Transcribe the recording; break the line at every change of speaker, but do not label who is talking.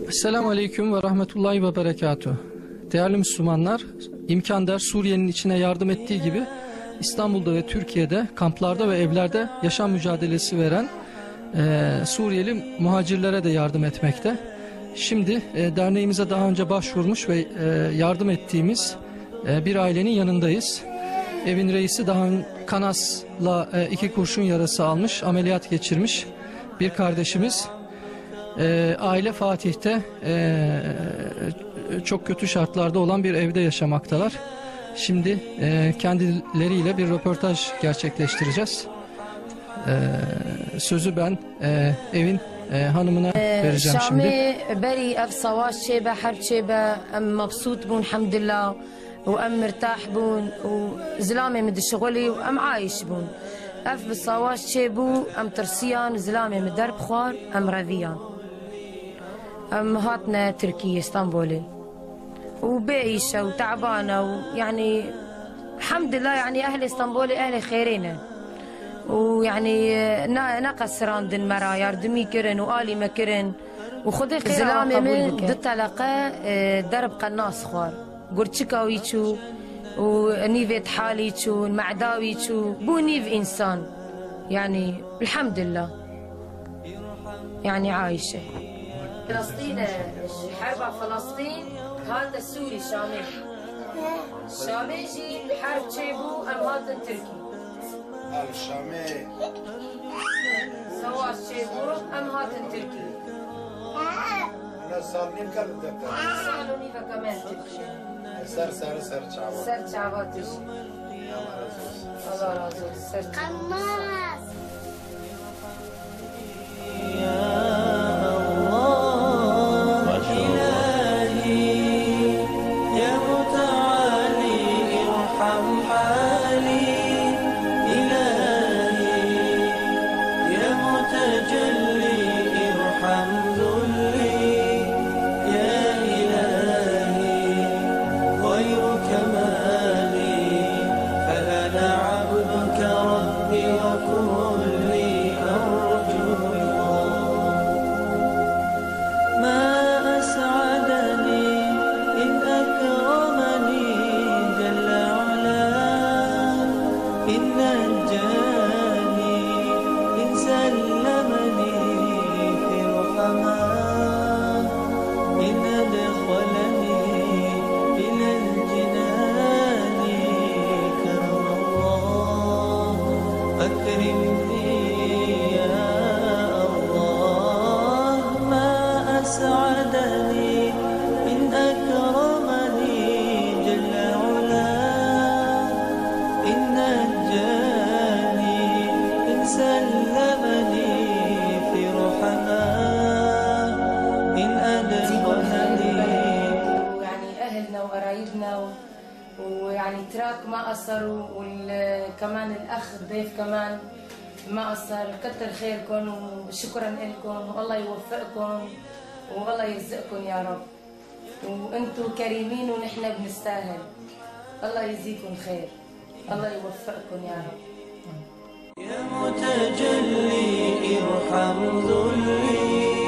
Esselamu Aleyküm ve Rahmetullahi ve Berekatuhu. Değerli Müslümanlar, İmkandar Suriye'nin içine yardım ettiği gibi İstanbul'da ve Türkiye'de kamplarda ve evlerde yaşam mücadelesi veren Suriyeli muhacirlere de yardım etmekte. Şimdi derneğimize daha önce başvurmuş ve yardım ettiğimiz bir ailenin yanındayız. Evin reisi daha kanasla 2 kurşun yarası almış, ameliyat geçirmiş bir kardeşimiz. Aile Fatih'te çok kötü şartlarda olan bir evde yaşamaktalar. Şimdi kendileriyle bir röportaj gerçekleştireceğiz. Sözü ben evin hanımına vereceğim şimdi.
شامي بري اف صواش شيبه حرب شيبه ام مبسوط بون الحمد لله وام مرتاح بون وزلامه مد شغلي وام عايش بون اف بالصواش شيبو ام ترسيان زلامه من درب خوار ام رافيان ام هاتنا تركيا اسطنبولي وبعيشه وتعبانه ويعني الحمد لله يعني اهل اسطنبول اهل خيرينه ويعني نقص راندن مرا يردمي كرن وآلي مكرن وخذي خير زلامي من ضد علاقة درب قناص خوار قرتشكا ويتشو ونيفت حاليتشو المعداويتشو بو نيف إنسان يعني الحمد لله يعني عايشة فلسطين حرب فلسطين هذا السوري شامي شامي جي حرب تشيبو أم هذا تركي
الشامي
سواء شيبو أم هاتن تركي
أنا صارني مكلم
سالوني فكمان تركي
سر شعبان
سر شعباتش الله رازق سر
قماص
ويعني تراك ما قصروا وكمان الأخ الضيف كمان ما قصر كتر خيركم وشكرا لكم والله يوفقكم والله يرزقكم يا رب وانتم كريمين ونحن بنستاهل الله يجزيكم خير الله يوفقكم يا رب
يا متجلي ارحم ذلي